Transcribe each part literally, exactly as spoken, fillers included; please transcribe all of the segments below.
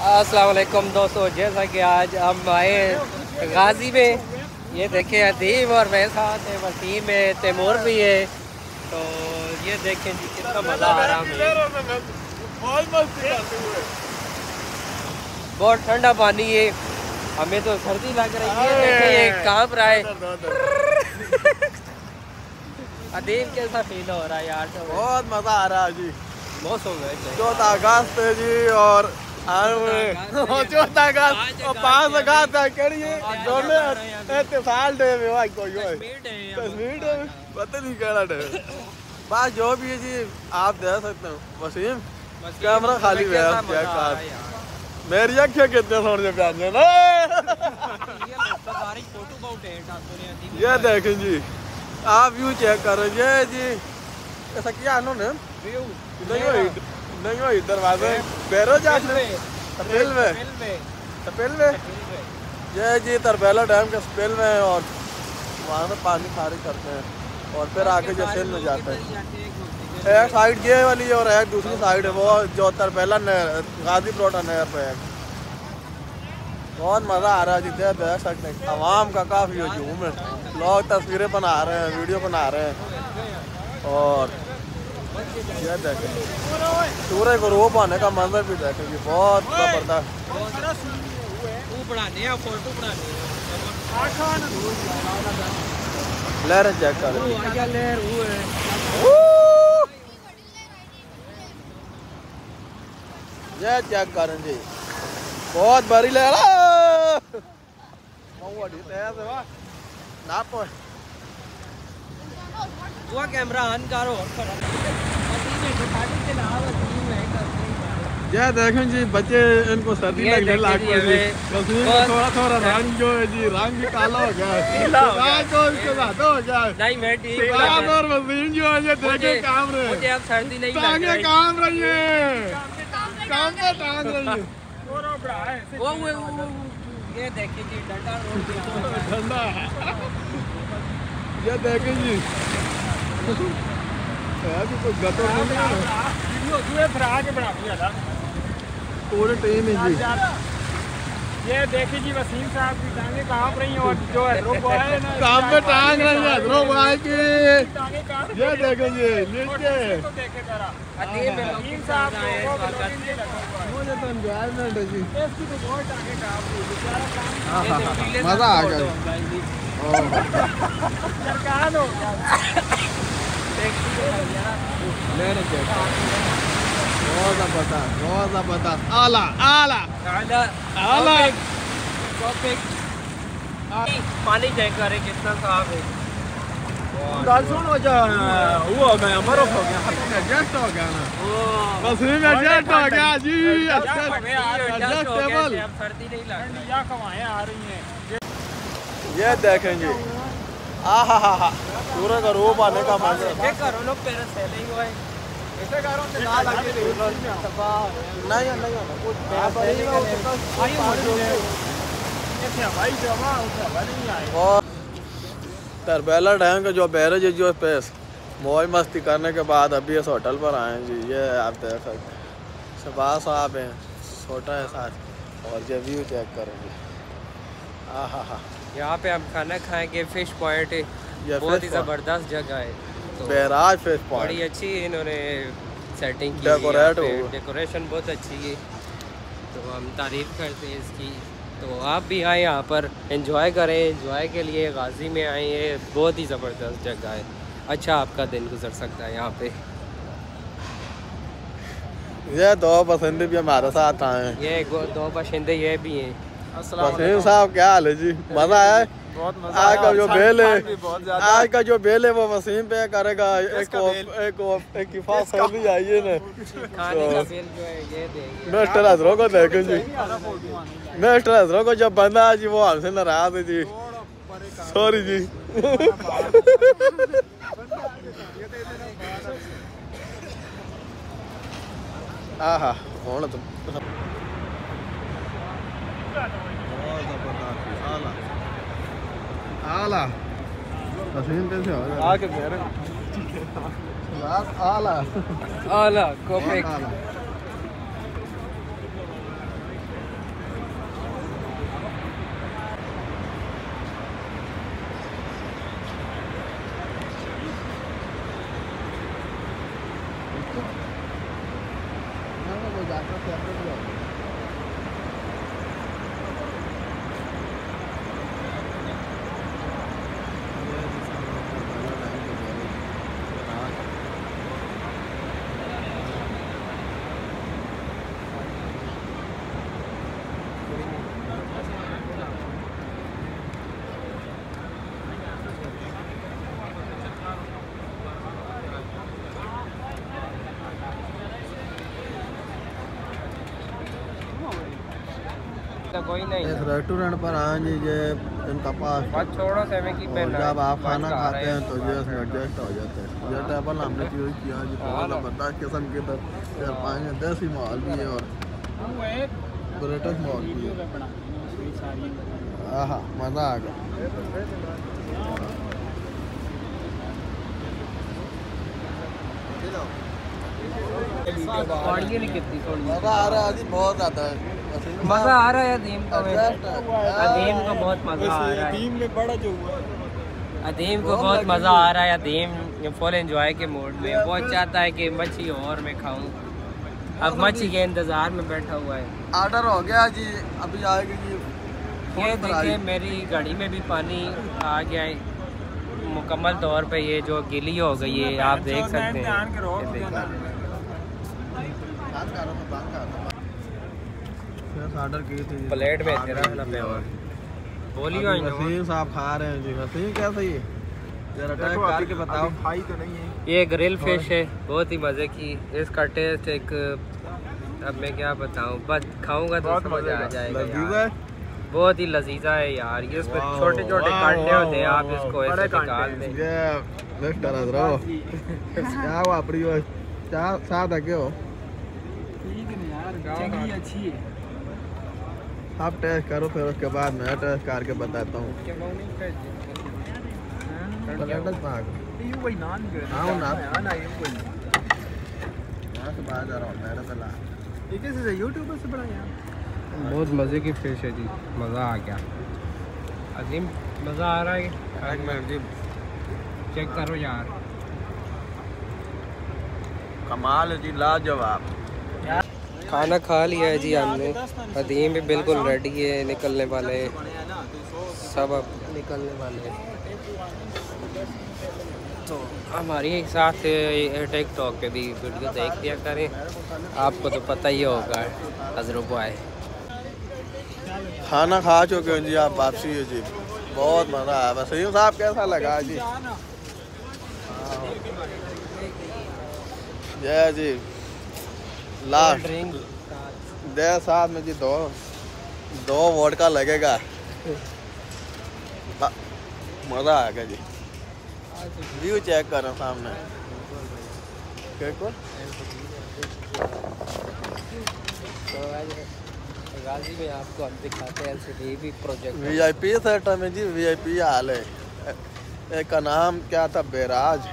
अस्सलाम वालेकुम दोस्तों, जैसा कि आज हम आए गाजी में, ये देखें अदीब और मेरे साथ है वसीम है, तैमूर भी है। तो ये देखें जी कितना मज़ा आ रहा है, बहुत ठंडा पानी है, हमें तो सर्दी लग रही है। देखें ये कांप रहा है। अदीब कैसा फील हो रहा है यार? तो बहुत मज़ा आ रहा है जी। मौसम है चौथा अगस्त है जी और चौथा अगस्त और पाँच अगस्त दोनों साल डे में भाई कोई कश्मीर डे पता नहीं क्या डे। बस जो भी है जी आप दे सकते हो। वसीम कैमरा खाली है, मेरी अखियाँ कितने सोने प्यारे ना। ये देखें जी, आप व्यू चेक करो ये जी। ऐसा किया उन्होंने नहीं नहीं वही दरवाजे बैरो जाते स्पेल में स्पेल में ये जी तरबेला डैम के स्पेल में, और वहाँ से पानी खारिज करते हैं और फिर आगे जो सेल में जाते हैं। एक साइड ये वाली है और एक दूसरी साइड है वो जो तरबेला नहर गाजी प्रोटा नहर पे है। बहुत मज़ा आ रहा है जितने देख सकते हैं। आवाम का काफ़ी हजूम है, लोग तस्वीरें बना रहे हैं, वीडियो बना रहे हैं। और ये देखें सूरज को रूप आने का मंजर भी देखेंगे, बहुत जबरदस्त। लहर चेक कर ये चेक करें जी, बहुत बड़ी लहर ना वो कैमरा ऑन करो। ये देखें जी बच्चे इनको सर्दी लगने लग गई है। थोड़ा थोड़ा रंग जो है जी रंग भी काला हो गया है, तो इसके साथ हो गया है। नहीं मैं ठीक है। और वसीम जो है ये देखे काम रहे, मुझे अब सर्दी नहीं लग टांगे रही। काम रही है, काम पे टांग रही है। वो वो ये देखिए जी डंडा रोड ठंडा। ये देखें जी पूरे टीम है जी। ये देखिए जी वसीम साहब की टांगे कांप रही हैं और जो है काम पे टांग रही है हैदरो भाई की। ये देखें जी नीचे वसीम साहब मुझे तो एंजॉयमेंट है जी, मजा आ गया। सरकार हो बहुत जबरदस्त, बहुत जबरदस्त, आला आला आला। पानी चेक करें कितना साफ है। सुन हो जा वो हो गया, बर्फ हो गया, एडजस्ट हो गया ना, वसीम एडजस्ट हो गया जी। एडजस्टेबल, सर्दी नहीं लग रही, या हवाएं आ रही हैं। ये देखें जी, आ हा हा हा सूरज का रूप आने का मंजर। ये करो लोग पेड़ से नहीं हुए ऐसे करो से ना लगे नहीं नहीं नहीं कुछ भाई जमा नहीं आए। और तरबेला डैम का जो बैरेज है जो पेस मौज मस्ती करने के बाद अभी इस होटल पर आए हैं जी। ये आप देख सकते हैं, शहबाज साहब हैं, छोटा है साथ, और ये व्यू चेक करेंगे। आ हा हा यहाँ पे हम खाना खाएंगे। फिश पॉइंट है, बहुत ही ज़बरदस्त जगह है। तो बैराज फिश पॉइंट बड़ी अच्छी इन्होंने सेटिंग की, डेकोरेट डेकोरेशन बहुत अच्छी है, तो हम तारीफ़ करते हैं इसकी। तो आप भी आए यहाँ पर, एंजॉय करें। एंजॉय के लिए गाजी में आए हैं, बहुत ही ज़बरदस्त जगह है। अच्छा आपका दिन गुजर सकता है यहाँ पे। ये दो बसंदे भी हमारे साथ आए हैं। ये दो बशिंदे ये भी हैं। वसीम साहब क्या हाल है जी? मजा आया है? बहुत मजा। आज का जो बेल है, आज का जो बेल है वो वसीम पे करेगा। एक एक एक हिफाजत होनी चाहिए ना, खाने का बिल जो है ये देंगे। मिस्टर हजरों को देखें जी, मिस्टर हजरों को जब बंदा जी वो हमसे नाराज है जी, सॉरी जी। हाँ हाँ कौन तुम आला आला तस्वीर कैसे हो जाए आके कह रहे आला आला कॉफी। तो कोई नहीं इस रेस्टोरेंट पर आए जी ये इनका पास बस छोड़ो सेवे की और जब आप खाना खाते हैं तो ये इसमें एडजस्ट हो जाता है। ये टेबल हमने चूज किया जी बहुत ज़बरदस्त किस्म के तो चार पाँच देसी माहौल भी है और ब्रिटिश माहौल भी है। हाँ मज़ा आ गया। मज़ा आ रहा है जी बहुत ज़्यादा है। मज़ा आ रहा है अदीम को अदीम को बहुत मज़ा आ रहा है। अदीम में बड़ा जो हुआ अदीम को बहुत मज़ा आ रहा है। अदीम फुल एंजॉय के मूड में बहुत चाहता है कि मच्छी और मैं खाऊं। अब मच्छी के इंतज़ार में बैठा हुआ है। ऑर्डर हो गया जी अभी आएगी जी। ये देखिए मेरी गाड़ी में भी पानी आ गया है मुकम्मल तौर पे। ये जो गीली हो गई है आप देख सकते हैं। ऑर्डर की थी प्लेट में तेरा लपे हुआ बोली हुई वसीम साहब खा रहे हैं जी। वसीम कैसे ही जरा टेस्ट करके बताओ। खाई तो नहीं है। ये ग्रिल फिश है बहुत ही मज़े की। इसका टेस्ट एक अब मैं क्या बताऊं बस खाऊंगा तो समझ आ जाएगा यार। बहुत ही लजीजा है यार। ये इसमें छोटे छोटे कांटे होते हैं आप इसको ऐसे निकाल दें। क्या हुआ प्रियो क्या साथ है क्यों ठीक है यार अच्छी है। आप टेस्ट करो फिर उसके बाद मैं टेस्ट करके बताता हूँ। बहुत मज़े की फिश है जी। मज़ा आ गया अजीम मज़ा आ रहा है। चेक करो यार कमाल है जी लाजवाब। खाना खा लिया है जी हमने। अदीम भी बिल्कुल रेडी है निकलने वाले सब अब निकलने वाले हैं। तो हमारी एक साथ टिकटॉक पे भी वीडियो देख दिया करें। आपको तो पता ही होगा हजरत भाई। खाना खा चुके हैं जी आप वापसी है जी। बहुत मज़ा आया। वसीम साहब कैसा लगा जी? जय जी लास्ट ड्रिंक दे साथ में जी दो दो वोडका लगेगा। मज़ा आ गया जी। व्यू चेक करो सामने। तो गाजी में आपको हम दिखाते हैं एलसीडी भी प्रोजेक्ट वीआईपी सेट में जी। वीआईपी हाल है। एक का नाम क्या था बेराज।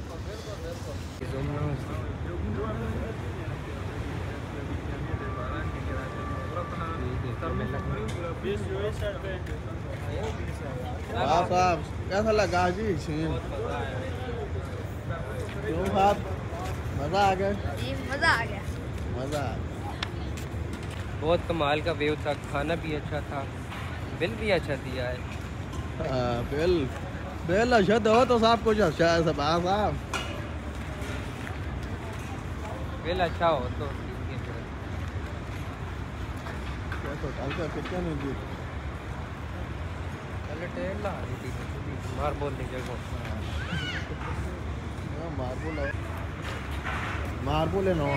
हाँ साहब कैसा लगा जी सीन? क्यों साहब मज़ा आ गया? मज़ा आ गया। मज़ा बहुत कमाल का व्यू था। खाना भी अच्छा था बिल भी अच्छा दिया है। हाँ बिल बिल अच्छा दो तो साहब कुछ अच्छा है सब। हाँ साहब बिल अच्छा हो तो होटल का कितना नहीं जी पहले ट्रेन ला रही थी मार बोल लीजिए को मार्बल मार्बल है नो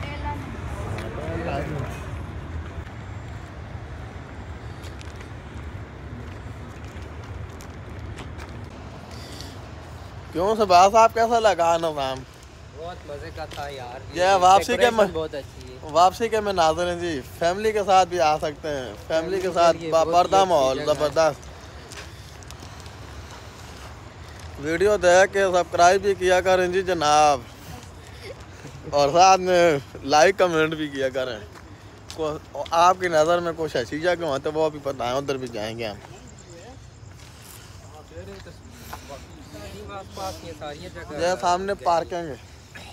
क्यों से बात साहब कैसा लगा ना मैम? बहुत मजे का था यार। ये वापसी के में बहुत अच्छी है। वापसी के में नाज़र हैं जी। फैमिली के साथ भी आ सकते हैं। फैमिली के साथ पर्दा माहौल ज़बरदस्त। वीडियो देख के सब्सक्राइब भी किया करें जी जनाब और साथ में लाइक कमेंट भी किया करें। को आपकी नज़र में कुछ ऐसी जगह हो तो वो भी पता है उधर भी जाएंगे हम। ये सामने पार्किंग है।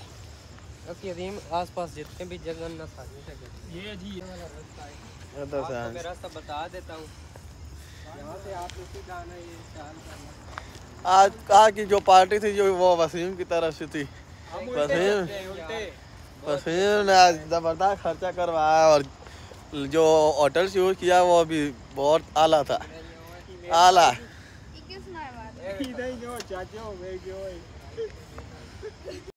आस पास जितने भी जगह ना सारी जगह ये जी इधर से मैं रास्ता बता देता हूँ। यहाँ से आप इसी गाना ये चाल करना। आज कहा कि जो पार्टी थी जो वो वसीम की तरफ से थी। वसीम वसीम ने आज ज़बरदस्त खर्चा करवाया और जो होटल यूज़ किया वो भी बहुत आला था। आला किस ना बात नहीं जो चाचा हो गए जो